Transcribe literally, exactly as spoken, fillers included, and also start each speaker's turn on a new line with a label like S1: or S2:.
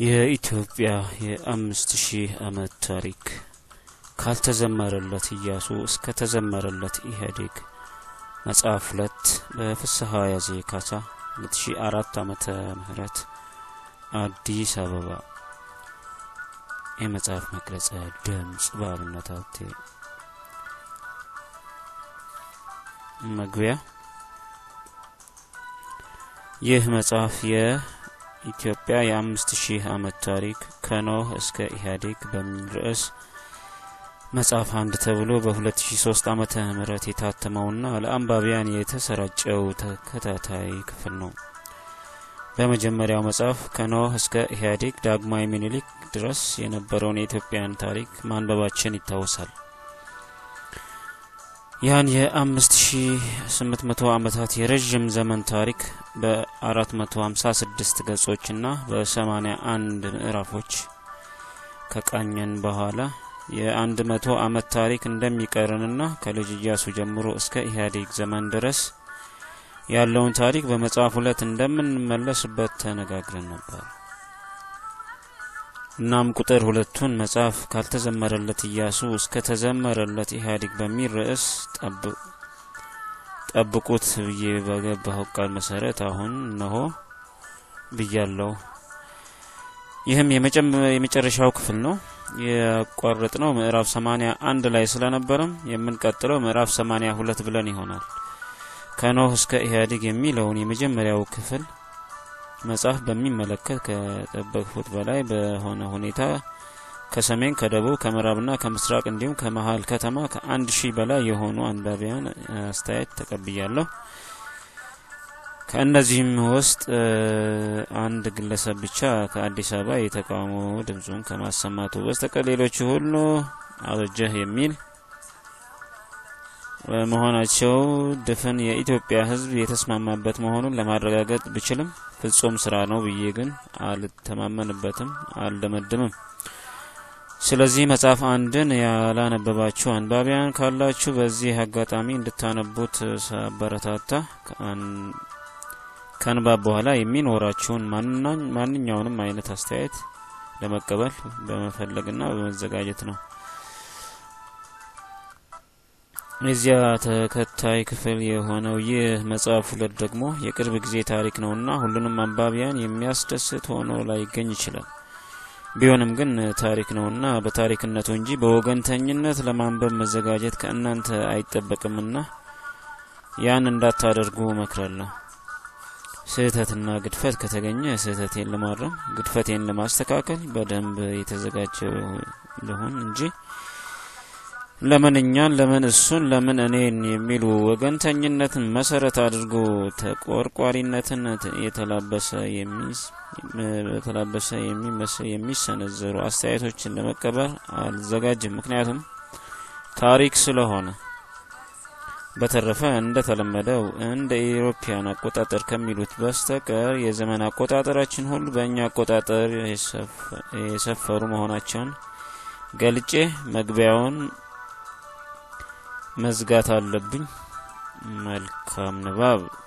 S1: የኢትዮጵያ የአምስት ሺህ ዓመት ታሪክ ካልተዘመረለት ኢያሱ እስከ ተዘመረለት ኢህአዴግ መጽሐፍ ሁለት በፍስሐ ያዜ ካሳ ሁለት ሺህ አራት ዓመተ ምህረት አዲስ አበባ የመጽሐፍ መግለጫ ድምጽ ባርነታቴ መግቢያ ይህ መጽሐፍ የኢትዮጵያ የአምስት ሺህ ዓመት ታሪክ ከኖህ እስከ ኢህአዴግ በሚል ርዕስ መጽሐፍ አንድ ተብሎ በ2003 ዓመተ ምህረት የታተመውና ለአንባቢያን የተሰራጨው ተከታታይ ክፍል ነው። በመጀመሪያው መጽሐፍ ከኖህ እስከ ኢህአዴግ ዳግማዊ ምኒልክ ድረስ የነበረውን የኢትዮጵያን ታሪክ ማንበባችን ይታወሳል። ያን የ5800 ዓመታት የረጅም ዘመን ታሪክ በ456 ገጾችና በ81 ምዕራፎች ከቃኘን በኋላ የ100 ዓመት ታሪክ እንደሚቀርንና ከልጅ ኢያሱ ጀምሮ እስከ ኢህአዴግ ዘመን ድረስ ያለውን ታሪክ በመጽሐፍ ሁለት እንደምንመለስበት ተነጋግረን ነበር። እናም ቁጥር ሁለቱን መጽሐፍ ካልተዘመረለት ኢያሱ እስከ ተዘመረለት ኢህአዴግ በሚል ርዕስ ጠብቁት ብዬ በገባው ቃል መሰረት አሁን ነው ብያለሁ። ይህም የመጨረሻው ክፍል ነው። የቋረጥነው ምዕራፍ ሰማንያ አንድ ላይ ስለነበረም የምንቀጥለው ምዕራፍ ሰማንያ ሁለት ብለን ይሆናል። ከኖህ እስከ ኢህአዴግ የሚለውን የመጀመሪያው ክፍል መጽሐፍ በሚመለከት ከጠበቅሁት በላይ በሆነ ሁኔታ ከሰሜን ከደቡብ ከምዕራብና ከምስራቅ እንዲሁም ከመሃል ከተማ ከአንድ ሺህ በላይ የሆኑ አንባቢያን አስተያየት ተቀብያለሁ። ከእነዚህም ውስጥ አንድ ግለሰብ ብቻ ከአዲስ አበባ የተቃውሞ ድምጹን ከማሰማቱ በስተቀር ሌሎቹ ሁሉ አበጀህ የሚል መሆናቸው ድፍን የኢትዮጵያ ሕዝብ የተስማማበት መሆኑን ለማረጋገጥ ብችልም ፍጹም ስራ ነው ብዬ ግን አልተማመንበትም አልደመድምም። ስለዚህ መጽሐፍ አንድን ያላነበባችሁ አንባቢያን ካላችሁ በዚህ አጋጣሚ እንድታነቡት ሳበረታታ ከንባብ በኋላ የሚኖራችሁን ማንኛውንም አይነት አስተያየት ለመቀበል በመፈለግና በመዘጋጀት ነው። እዚያ ተከታይ ክፍል የሆነው ይህ መጽሐፍ ሁለት ደግሞ የቅርብ ጊዜ ታሪክ ነውና ሁሉንም አንባቢያን የሚያስደስት ሆኖ ላይገኝ ይችላል። ቢሆንም ግን ታሪክ ነውና በታሪክነቱ እንጂ በወገንተኝነት ለማንበብ መዘጋጀት ከእናንተ አይጠበቅምና ያን እንዳታደርጉ እመክራለሁ። ስህተትና ግድፈት ከተገኘ ስህተቴን ለማረም ግድፈቴን ለማስተካከል በደንብ የተዘጋጀው ልሁን እንጂ ለምን እኛን ለምን እሱን ለምን እኔን የሚሉ ወገንተኝነትን መሰረት አድርጎ ተቆርቋሪነትን የተላበሰ የሚስ የተላበሰ የሚመስል የሚሰነዘሩ አስተያየቶችን ለመቀበል አልዘጋጅም። ምክንያቱም ታሪክ ስለሆነ። በተረፈ እንደተለመደው እንደ ኢሮፒያን አቆጣጠር ከሚሉት በስተቀር የዘመን አቆጣጠራችን ሁሉ በእኛ አቆጣጠር የሰፈሩ መሆናቸውን ገልጬ መግቢያውን መዝጋት አለብኝ። መልካም ንባብ።